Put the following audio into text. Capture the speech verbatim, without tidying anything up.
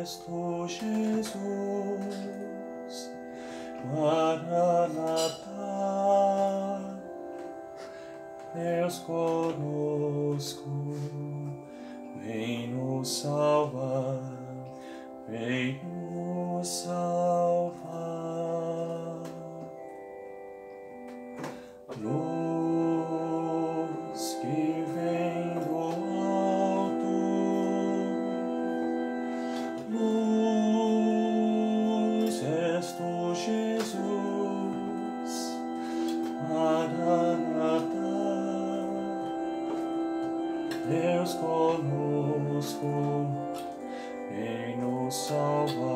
és tu, Jesus, Maranatá, Deus conosco, vem nos salvar, vem nos salvar. Luz que vem do alto, luz és tu, Jesus, Maranatá, Deus conosco, vem nos salvar.